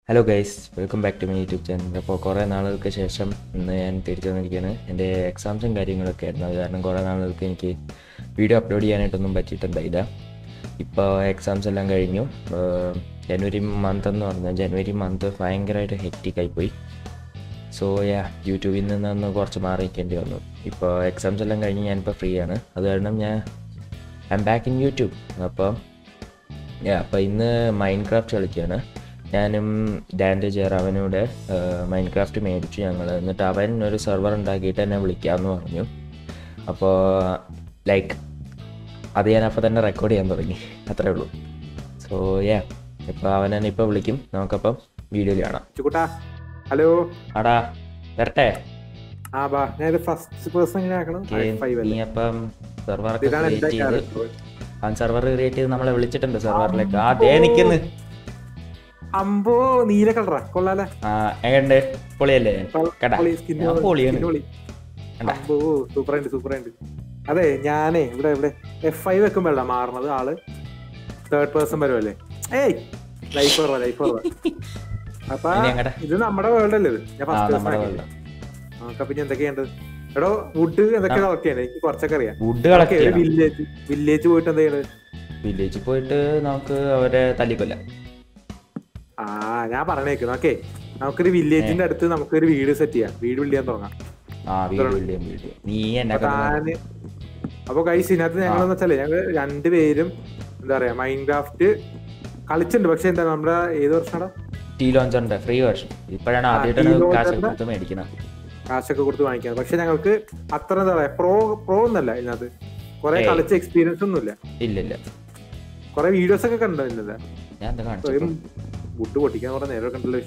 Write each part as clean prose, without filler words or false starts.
Hello guys, welcome back to my YouTube channel. അപ്പോൾ കുറേ നാളുകൾക്ക് ശേഷം ഇന്ന് ഞാൻ തിരിച്ചു വന്നിരിക്കുകയാണ്. എൻ്റെ എക്സാംസും കാര്യങ്ങളൊക്കെ ആയിരുന്നു. അത് കാരണം കുറേ നാളുകൾക്ക് എനിക്ക് വീഡിയോ അപ്ലോഡ് ചെയ്യാനായിട്ടൊന്നും പറ്റിയിട്ടുണ്ടായില്ല. ഇപ്പോൾ എക്സാംസ് എല്ലാം കഴിഞ്ഞു. ജനുവരി മന്ത് എന്ന് പറഞ്ഞാൽ ജനുവരി മന്ത് ഭയങ്കരമായിട്ട് ഹെക്റ്റിക്കായിപ്പോയി. സോ യൂട്യൂബിൽ നിന്ന് കുറച്ച് മാറി നിൽക്കേണ്ടി വന്നു. ഇപ്പോൾ എക്സാംസ് എല്ലാം കഴിഞ്ഞ് ഞാനിപ്പോൾ ഫ്രീ ആണ്. അത് കാരണം I'm back in YouTube. അപ്പോൾ ഇന്ന് മൈൻക്രാഫ്റ്റ് കളിക്കുകയാണ്. ഞാനും ഡാൻ്റെ അവനോട് മൈൻക്രാഫ്റ്റ് മേടിച്ചു ഞങ്ങൾ. എന്നിട്ട് അവൻ ഒരു സെർവർ ഉണ്ടാക്കിയിട്ട് എന്നെ വിളിക്കാമെന്ന് പറഞ്ഞു. അപ്പോൾ അത് ഞാൻ അപ്പോൾ തന്നെ റെക്കോർഡ് ചെയ്യാൻ തുടങ്ങി. അത്രേ ഉള്ളൂ. സോ ഇപ്പോൾ അവൻ എന്നെ ഇപ്പോൾ വിളിക്കും. നമുക്കപ്പം വീഡിയോയിൽ കാണാം. ഹലോ ആടാ വരട്ടെ. നീ അപ്പം സെർവറൊക്കെ ക്രിയേറ്റ് ചെയ്ത് സെർവർ ക്രിയേറ്റ് ചെയ്ത് നമ്മളെ വിളിച്ചിട്ടുണ്ട് സെർവറിലേക്ക്. അതേ നിൽക്കുന്നു. അമ്പോ നീല കളറാ, കൊള്ളാലേ? എങ്ങണ്ട്? പൊളിയല്ലേ? സൂപ്പറായിട്ട്. അതെ, ഞാനേ ഇവിടെ F5 വെക്കുമ്പോഴാ മാറണത്. ആള് തേർഡ് പേഴ്സൺ വരുമല്ലേ? ലൈഫ് അപ്പൊ ഇത് നമ്മുടെ വേൾഡ് അല്ലേ? ഇത് ഞാൻ ഫസ്റ്റ് നമുക്ക് പിന്നെ എന്തൊക്കെയുണ്ട്? എടോ വുഡ് എന്തൊക്കെ കളക്ട് ചെയ്യണ്ടേ? എനിക്ക് കുറച്ചൊക്കെ അറിയാം. വില്ലേജ് പോയിട്ട് എന്താ ചെയ്യണത്? വില്ലേജിൽ പോയിട്ട് നമുക്ക് അവരെ തല്ലിക്കൊല്ലാം. ഞാൻ പറഞ്ഞേക്ക്. നമുക്കൊരു വില്ലേജിന്റെ അടുത്ത് നമുക്കൊരു വീട് സെറ്റ് ചെയ്യാം. വീട് ബിൽഡ് ചെയ്യാൻ തുടങ്ങാം. അപ്പൊ ഗൈസ്, ഇതിനകത്ത് ഞങ്ങളെന്ന് വെച്ചാലേ ഞങ്ങൾ രണ്ടുപേരും എന്താ പറയാ മൈൻക്രാഫ്റ്റ് കളിച്ചിട്ടുണ്ട്. പക്ഷെ എന്താ നമ്മുടെ ഏത് വർഷമാണ് ഫ്രീ വേർഷൻ ഇപ്പോഴാണ് ആദ്യമായിട്ടാണ് കാശൊക്കെ കൊടുത്ത് വാങ്ങിക്കുന്നത്. പക്ഷെ ഞങ്ങൾക്ക് അത്ര എന്താ പറയാ പ്രോ ഒന്നല്ല. ഇതിനകത്ത് കുറെ കളിച്ച എക്സ്പീരിയൻസ് ഒന്നുമില്ല. ഇല്ല കുറെ വീഡിയോസ് ഒക്കെ കണ്ടോ? വുഡ് പൊട്ടിക്കാൻ കുറെ നേരമൊക്കെ ഉണ്ടല്ലോ.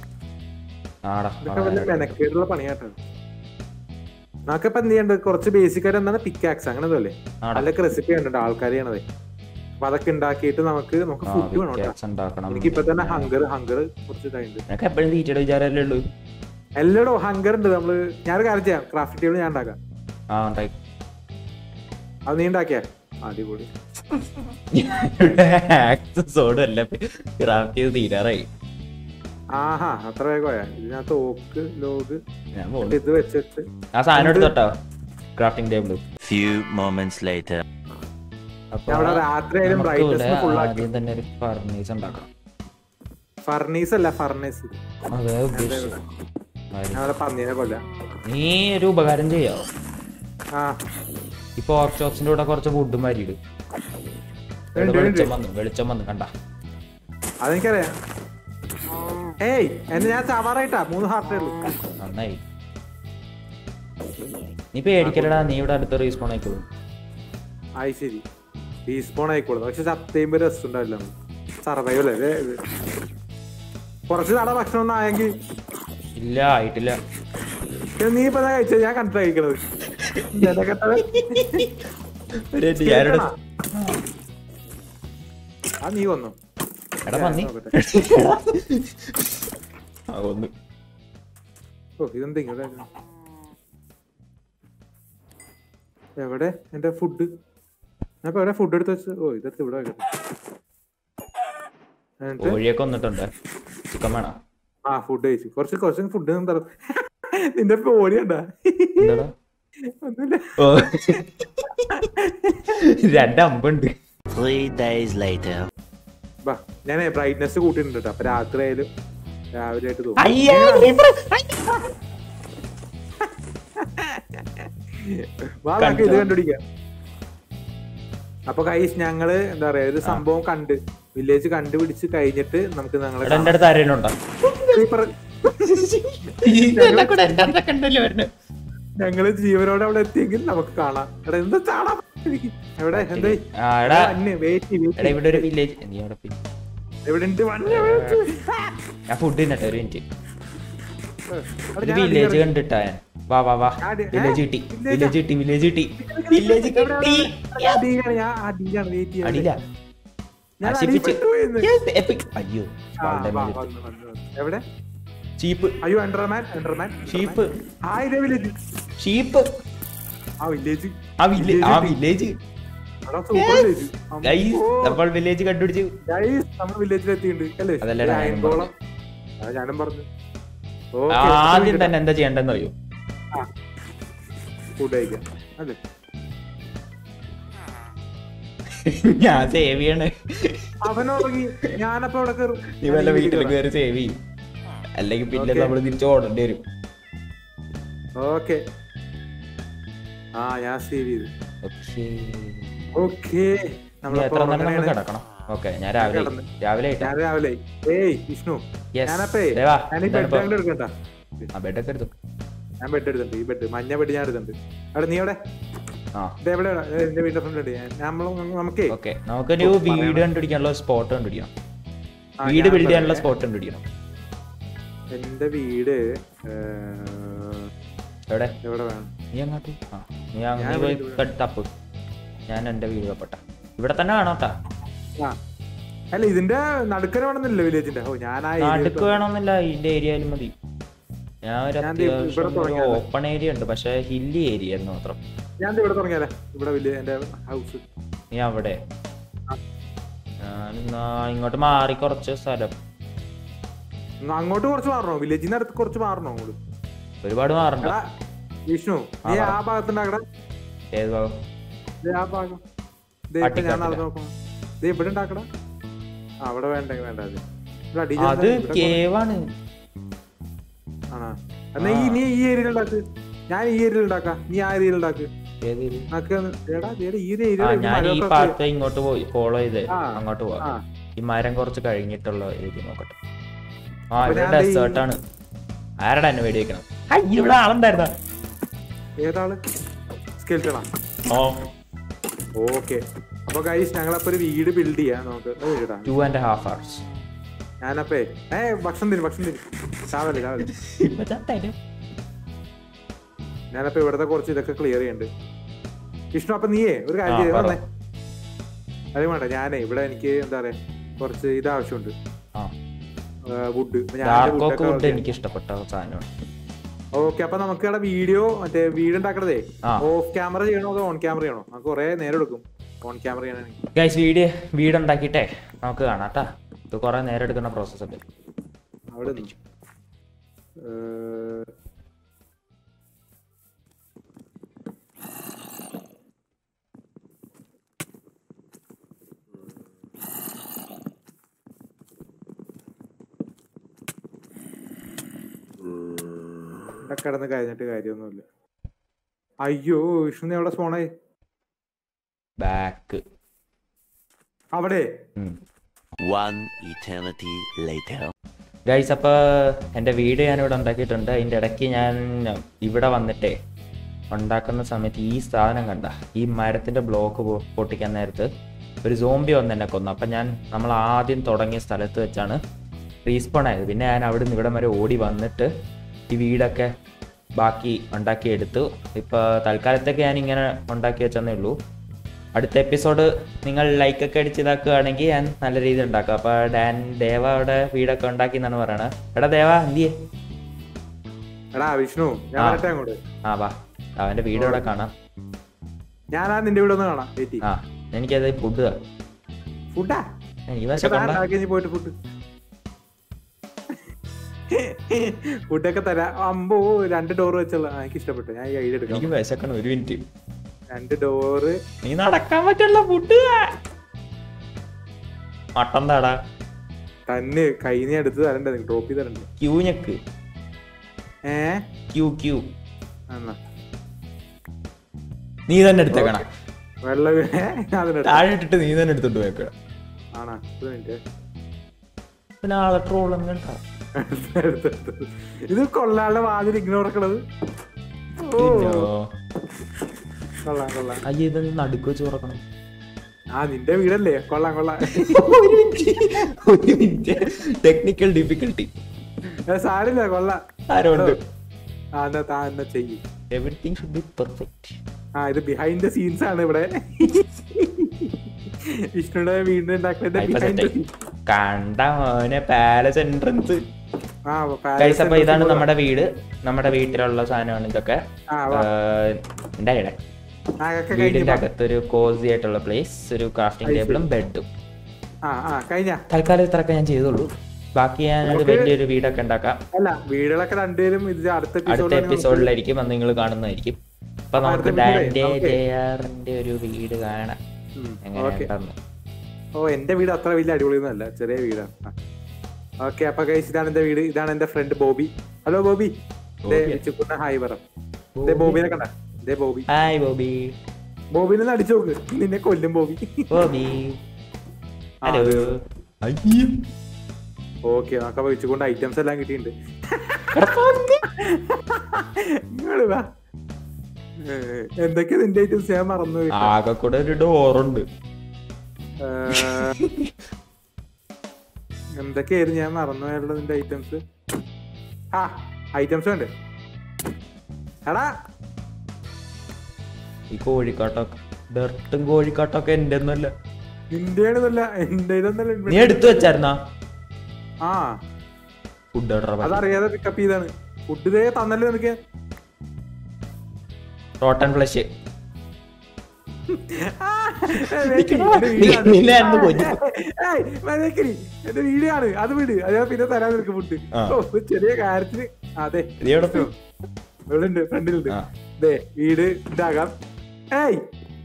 മെനക്കേടുള്ള പണിയായിട്ടാണ്. നമുക്കിപ്പോ എന്ത് ചെയ്യണ്ടത്? കുറച്ച് ബേസിക് ആയിട്ട് എന്താണ് പിക്കാക്സ് അങ്ങനെ എന്തല്ലേ അതിലൊക്കെ റെസിപ്പി കണ്ടിട്ട് ആൾക്കാർ ചെയ്യണത്. അപ്പൊ അതൊക്കെ ഉണ്ടാക്കിയിട്ട് നമുക്ക് ഫുഡ് വേണം. എനിക്കിപ്പോ തന്നെ ഹങ്കർ കുറച്ച് ഇതായിട്ടുണ്ട്. എല്ലാടോ ഹങ്കർ ഉണ്ട്. ഞാനൊരു കാര്യം ചെയ്യാം. ക്രാഫ്റ്റ് ടേബിൾ ഞാൻ ഉണ്ടാക്കാം. അത് നീ ഉണ്ടാക്കിയാ അടിപൊളി. അത്ര വേഗമായ ഇതിനകത്ത് ഓക്ക് ലോഗ് ഇത് വെച്ചിട്ട് രാത്രിയായാലും ഫർണീസ് അല്ല ഫർണേസ്. പന്നീനെ കൊല്ല. നീ ഒരു ഉപകാരം ചെയ്യാവോ? ഇപ്പൊ വർക്ക്ഷോപ്സിന്റെ കൂടെ കുറച്ച് വുഡ് മാരിയിട്. വെളിച്ചം വന്ന് കണ്ട. അതെനിക്കറിയാം. ഞാൻ ചാവാറായിട്ടാ 3 ഹാർട്ടേ ഉള്ളൂ. നന്നായി. നീ പേടിക്കലടാ. നീ ഇവിടെ അടുത്ത റീസ്പോൺ ആയിക്കോളും. ശരി, റീസ്പോൺ ആയിക്കോളും. പക്ഷെ സത്യം രസം ഉണ്ടാവില്ല. സർവൈവൽ അല്ലേ? കുറച്ച് നാളെ ഭക്ഷണം ഒന്നും ആയെങ്കിൽ ഇല്ല ആയിട്ടില്ല. നീ ഇപ്പൊ കഴിച്ചത് ഞാൻ കണ്ടിട്ട് കഴിക്കണത്. നീ വന്നോ? എവിടെ എന്റെ ഫുഡ്? ഞാൻ എവിടെ ഫുഡ് എടുത്ത് വെച്ച്? ഇതെടുത്ത് ഇവിടെ വന്നിട്ടുണ്ട്. ചിക്കൻ വേണം. ഫുഡ് കഴിച്ചു. കുറച്ച് ഫുഡ് തരും. നിന്റെ കോഴിയുണ്ടാ? രണ്ടമ്പുണ്ട്. ഞാൻ ബ്രൈറ്റ്നെസ് കൂട്ടിട്ടുണ്ട് കേട്ടോ. അപ്പൊ രാത്രി ആയാലും രാവിലെ ആയിട്ട് തോന്നും. ഇത് കണ്ടുപിടിക്കാം. അപ്പൊ ഗൈസ്, ഞങ്ങള് എന്താ പറയാ ഒരു സംഭവം വില്ലേജ് കണ്ടുപിടിച്ച് കഴിഞ്ഞിട്ട് നമുക്ക് ഞങ്ങള് ജീവനോടെ അവിടെ എത്തിയെങ്കിൽ നമുക്ക് കാണാം. എന്താ കാണാം? എവിടെ ഇവിടെ ഒരു വില്ലേജ്. വില്ലേജ് കണ്ടിട്ടാ. വാ വില്ലേജ് കിട്ടി. അയ്യോ എവിടെ ചീപ്പ്? അയ്യോ എൻഡർമാൻ ഷീപ്പ്. ഷീപ്പ്. വില്ലേജ് നമ്മൾ വില്ലേജ് കണ്ടുപിടിച്ചു. നമ്മൾ വില്ലേജിൽ എത്തിയിട്ടുണ്ട്. ഞാനും പറഞ്ഞു. ആദ്യം തന്നെ എന്താ ചെയ്യണ്ടെന്ന് അറിയോ? ഫുഡ് കഴിക്കാം അല്ലേ? ഞാൻ സേവ് ചെയ്യണേ. അവനുറങ്ങി, ഞാനപ്പോ അവിടെ കയറും. നീ വല്ല വീട്ടിൽ കയറി സേവ് ചെയ്യും, അല്ലെങ്കിൽ പിന്നെ നമ്മള് തിരിച്ചു ഓടേണ്ടി വരും. ഓക്കെ, ഞാൻ സേവ് ചെയ്തു. ഓക്കെ, കിടക്കണം. ഓക്കെ, ഞാൻ രാവിലെ ഏയ് വിഷ്ണു, ഞാനപ്പേ ബെഡ് എടുക്കണ്ട. ബെഡൊക്കെ എടുത്തു. ഞാൻ ബെഡ് എടുത്തിട്ടുണ്ട്. ഈ ബെഡ്, മഞ്ഞ ബെഡ് ഞാൻ എടുത്തിട്ടുണ്ട്. അവിടെ നീ എവിടെ? എന്റെ വീടിന്റെ ഫ്രണ്ട്. നമുക്കൊരു വീട് കണ്ടുപിടിക്കാനുള്ള സ്പോട്ട് കണ്ടുപിടിക്കണം. വീട് ബിൽഡ് ചെയ്യാനുള്ള സ്പോട്ട് കണ്ടുപിടിക്കണം. എന്റെ വീട് എവിടെ വേണം? നീ അങ്ങോട്ട് തപ്പ്. ഞാൻ എന്റെ വീട് തപ്പട്ട. ഇവിടെ തന്നെ വേണോട്ടാ. അല്ല, ഇതിന്റെ നടുക്കര വേണമെന്നില്ല വില്ലേജിന്റെ. നടുക്ക് വേണമെന്നില്ല, ഇതിന്റെ ഏരിയയിലും മതി. ഞാൻ ഒരു അത്യാവശ്യം ഓപ്പൺ ഏരിയ ഉണ്ട്, പക്ഷെ ഹില്ലി ഏരിയ മാത്രം. ഞാൻ ഇവിടെ തുടങ്ങിയാലേ, ഇവിടെ എന്റെ ഹൗസ്. നീ അവിടെ? ഞാൻ ഇങ്ങോട്ട് മാറി കുറച്ച് സ്ഥലം. അങ്ങോട്ട് കുറച്ച് മാറണോ? വില്ലേജിന്റെ അടുത്ത് കുറച്ച് മാറണോ? അങ്ങോട്ട് ഒരുപാട് മാറണ്ട. വിഷ്ണു, നീ ആ ഭാഗത്തുണ്ടാക്കട. ഏത് ഭാഗം? ആ ഭാഗം ഞാൻ നടന്നു നോക്കണം. ഇവിടെ ഉണ്ടാക്കട. അവിടെ വേണ്ടെങ്കിൽ വേണ്ട. അത് കേവാണ്. ആണോ? എന്നാ നീ ഈ ഏരിയയിൽ ഉണ്ടാക്ക്, ഞാൻ ഈ ഏരിയയിൽ ഉണ്ടാക്കാം. നീ ആ ഏരിയയിൽ ഉണ്ടാക്ക്. ഇങ്ങോട്ട് പോയി ഫോളോ ചെയ്ത് അങ്ങോട്ട് പോവാ. ഈ മരം കുറച്ച് കഴിഞ്ഞിട്ടുള്ള ഏരിയ നോക്കട്ടെ. ഇവിടെ ഡെസേർട്ടാണ്. ആരടാ എന്നെ വെടി വെക്കണം? ഇവിടെ ആളുണ്ടായിരുന്ന. ഏതാള്? സ്കെൽറ്റണാ? ഓക്കെ, അപ്പൊ ഗൈസ് ഞങ്ങളപ്പോ ഒരു വീട് ബിൽഡ് ചെയ്യാം. നമുക്ക് 2.5 hours. ഞാനപ്പേ ഭക്ഷണം തരും. ചാവല്ലേ. ഞാനപ്പോ ഇവിടത്തെ കുറച്ച് ഇതൊക്കെ ക്ലിയർ ചെയ്യണ്ട്. വിഷ്ണു, അപ്പൊ നീയേ ഒരു കാര്യം ചെയ്തേ. അത് വേണ്ട, ഞാനേ ഇവിടെ എനിക്ക് എന്താ പറയാ കുറച്ച് ഇത് ആവശ്യമുണ്ട്, വുഡ്. എനിക്ക് ഇഷ്ടപ്പെട്ട സാധനമാണ്. ഓക്കെ, അപ്പൊ നമുക്ക് ഇവിടെ വീഡിയോ മറ്റേ വീട് ഉണ്ടാക്കണതേ ഓഫ് ക്യാമറ ചെയ്യണോ അതോ ഓൺ ക്യാമറ ചെയ്യണോ? നമുക്ക് കുറെ നേരം എടുക്കും ഓൺ ക്യാമറ ചെയ്യണമെങ്കിൽ. വീട് ഉണ്ടാക്കിട്ടെ നമുക്ക് കാണാട്ടാ. ഇത് കുറെ നേരം എടുക്കുന്ന പ്രോസസ് ഉണ്ട്. അവിടെ കിടന്ന് കഴിഞ്ഞിട്ട് കാര്യമൊന്നുമില്ല. അയ്യോ വിഷ്ണു, എവിടെ സ്പോണായി? ബാക്ക് അവിടെ. ഗൈസ്, അപ്പൊ എന്റെ വീട് ഞാൻ ഇവിടെ ഉണ്ടാക്കിയിട്ടുണ്ട്. അതിന്റെ ഇടയ്ക്ക് ഞാൻ ഇവിടെ വന്നിട്ടേ ഉണ്ടാക്കുന്ന സമയത്ത് ഈ സാധനം കണ്ട, ഈ മരത്തിന്റെ ബ്ലോക്ക് പൊട്ടിക്കാൻ നേരത്ത് ഒരു സോംബി വന്ന് എന്നെ കൊന്നു. അപ്പൊ നമ്മൾ ആദ്യം തുടങ്ങിയ സ്ഥലത്ത് വെച്ചാണ് റീസ്പോൺ ആയത്. പിന്നെ ഞാൻ അവിടെ നിന്ന് ഇവിടെ വരെ ഓടി വന്നിട്ട് ഈ വീടൊക്കെ ബാക്കി ഉണ്ടാക്കിയെടുത്തു. ഇപ്പോൾ തൽക്കാലത്തേക്ക് ഞാൻ ഇങ്ങനെ ഉണ്ടാക്കി വെച്ചെന്നേ ഉള്ളൂ. അടുത്ത എപ്പിസോഡ് നിങ്ങൾ ലൈക്കൊക്കെ അടിച്ച് ഇതാക്കുകയാണെങ്കിൽ ഞാൻ നല്ല രീതിയിൽ ഉണ്ടാക്കാം. അപ്പോൾ ദേവ അവിടെ വീടൊക്കെ ഉണ്ടാക്കി എന്നാണ് പറയണത്. എടാ ദേവ, എന്തിയേ? വിഷ്ണു, വാ, അവന്റെ വീട് ഇവിടെ കാണാം. നിന്റെ വീട് ഒന്ന് കാണാം. എനിക്കത് ഫുഡ് ഫുഡൊക്കെ തരാം. അമ്പോ 2 ഡോർ വെച്ചുള്ള എനിക്ക് ഇഷ്ടപ്പെട്ടു. ഞാൻ ഈ ഐഡിയ എടുക്കാം. എനിക്ക് വിശക്കണം. 1 മിനിറ്റ്. 2 ഡോറ്. നീ നടക്കാൻ പറ്റുള്ള ഫുഡ് മട്ടൻ താടാ തന്നെ കൈ നീ എടുത്ത് തരണ്ടേ? ഡ്രോപ്പ് ചെയ്ത് തരണ്ടേ? ക്യൂ ഞെക്ക്. ക്യൂ നീ തന്നെ എടുത്തേക്കണ. താഴെ ഇട്ടിട്ട് നീ തന്നെ എടുത്തോണ്ട് പോയേക്ക. ആണോ? പിന്നെ ആളെ ട്രോളും കേട്ടാ. ഇത് കൊള്ളാളുടെ വാതിൽ ഇഗ്നോർ ആക്കണത്. അയ്യ, ഇത് നടുക്ക് വെച്ച് തുറക്കണം. നിന്റെ വീടല്ലേ? കൊള്ളാം. ടെക്നിക്കൽ ഡിഫിക്കൽട്ടി സാരില്ല, കൊള്ളാം. ചെയ്യും. Everything should be perfect. ഇത് ബിഹൈൻഡ് ദ സീൻസ് ആണ് ഇവിടെ. വിഷ്ണുയുടെ വീടിന് ഉണ്ടാക്കുന്നത് കണ്ട മോനെ പാലസ് എൻട്രൻസ്. അപ്പൊ ഇതാണ് നമ്മുടെ വീട്. നമ്മുടെ വീട്ടിലുള്ള സാധനമാണ് ഇതൊക്കെ. വീടിന്റെ അകത്തൊരു കോസി ആയിട്ടുള്ള പ്ലേസ്, ഒരു ക്രാഫ്റ്റിംഗ് ടേബിളും ബെഡും. തൽക്കാലം ഇത്രയൊക്കെ ഞാൻ ചെയ്തോളൂ. ബാക്കി ഞാനത് വലിയൊരു വീടൊക്കെ ഉണ്ടാക്കാം. അല്ല വീടുകളൊക്കെ രണ്ടുപേരും ഇത് അടുത്ത എപ്പിസോഡിലായിരിക്കും അത് നിങ്ങൾ കാണുന്നതായിരിക്കും. അപ്പൊ നമുക്ക് ഡാന്റെ ജെആറിന്റെ ഒരു വീട് കാണാം. ഓ എന്റെ വീട് അത്ര വലിയ അടിപൊളിയൊന്നുമല്ല, ചെറിയ വീടാണ്. ഓക്കെ അപ്പൊ ഗൈസ് ഇതാണ് എന്റെ വീട്. ഇതാണ് എന്റെ friend Bobby. Hello Bobby. Hi പറ. ബോബിനെ കണ്ട ബോബി. ഹായ് ബോബി. ബോബിനെ അടിച്ചു നോക്ക്, നിന്നെ കൊല്ലും ബോബി. ബോബി ഹലോ. ഓക്കെ നമുക്ക് വെച്ചുകൊണ്ട് ഐറ്റംസ് എല്ലാം കിട്ടിയിട്ടുണ്ട്. എന്തൊക്കെയാ നിന്റെ ഐറ്റംസ്? ഞാൻ മറന്നു. ആകെ കൂടെ ഒരു ഡോറുണ്ട്. എന്തൊക്കെയായിരുന്നു ഞാൻ മറന്നുപോയുള്ള നിന്റെ ഐറ്റംസ്? ആ ഐറ്റംസ് ഉണ്ട്. എടാ ഈ കോഴിക്കാട്ടൊക്കെ ഡർട്ടും കോഴിക്കാട്ടൊക്കെ എന്റെ ഒന്നുമല്ല, നിന്റെയാണെന്നല്ല എന്റെ ഇതൊന്നല്ല. നീ എടുത്തു വെച്ചായിരുന്നാ? ആ ഫുഡ് അതറിയാതെ പിക്കപ്പ് ചെയ്താണ്. ഫുഡ് ഇതേ തന്നല്ലേ നിനക്ക്. Rotten flush. എന്റെ വീഡിയോ ആണ് അത്. വീട് അത് പിന്നെ തരാൻ നിനക്ക് ഫുഡ്. ചെറിയ കാര്യത്തിന്. അതെ ഉണ്ട് ഫ്രണ്ടിലുണ്ട്. അതെ വീട് ഇതാകാം. ഏയ്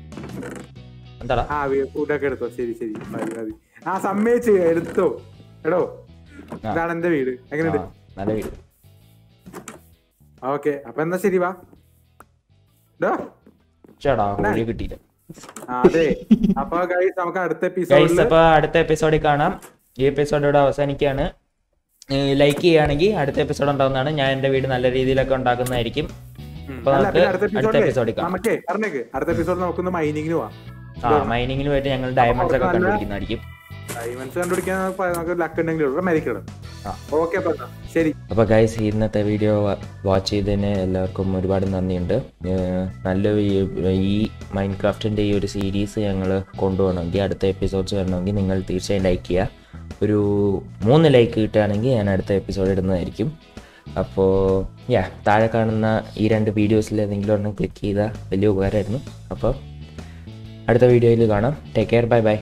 ആ ഫുഡൊക്കെ എടുത്തോ. ശരി ശരി മതി മതി. ആ സമ്മതിച്ച് എടുത്തോ. എടോ ഇതാണ് എന്റെ വീട്. എങ്ങനെയുണ്ട്? നല്ല വീട്. ഓക്കെ അപ്പൊ എന്നാ ശരി വാ. കിട്ടിയില്ല. അതെ അപ്പൊ ഗൈസ് നമുക്ക് അടുത്ത എപ്പിസോഡിൽ കാണാം. ഈ എപ്പിസോഡ് ഇവിടെ അവസാനിക്കുകയാണ്. ലൈക്ക് ചെയ്യുകയാണെങ്കിൽ അടുത്ത എപ്പിസോഡ് ഉണ്ടാവുന്നതാണ്. ഞാൻ എന്റെ വീട് നല്ല രീതിയിലൊക്കെ ഉണ്ടാക്കുന്നതായിരിക്കും. അടുത്ത എപ്പിസോഡിൽ കാണാം. അടുത്ത എപ്പിസോഡ് നമുക്കൊന്ന് മൈനിങ്ങിന് പോവാം. മൈനിങ്ങിന് പോയിട്ട് ഞങ്ങൾ ഡയമണ്ട്സ് ഒക്കെ കണ്ടുപിടിക്കുന്നതായിരിക്കും. അപ്പൊ ഗൈസ് ഇന്നത്തെ വീഡിയോ വാച്ച് ചെയ്തതിന് എല്ലാവർക്കും ഒരുപാട് നന്ദിയുണ്ട്. നല്ല ഈ മൈൻക്രാഫ്റ്റിന്റെ ഈ ഒരു സീരീസ് ഞങ്ങൾ കൊണ്ടുപോകണമെങ്കിൽ, അടുത്ത എപ്പിസോഡ്സ് വരണമെങ്കിൽ നിങ്ങൾ തീർച്ചയായും ലൈക്ക് ചെയ്യുക. ഒരു 3 ലൈക്ക് കിട്ടുകയാണെങ്കിൽ ഞാൻ അടുത്ത എപ്പിസോഡ് ഇടുന്നതായിരിക്കും. അപ്പോൾ താഴെ കാണുന്ന ഈ 2 വീഡിയോസിൽ ഏതെങ്കിലും ഒരെണ്ണം ക്ലിക്ക് ചെയ്താൽ വലിയ ഉപകാരമായിരുന്നു. അപ്പോൾ അടുത്ത വീഡിയോയിൽ കാണാം. Take care. Bye by.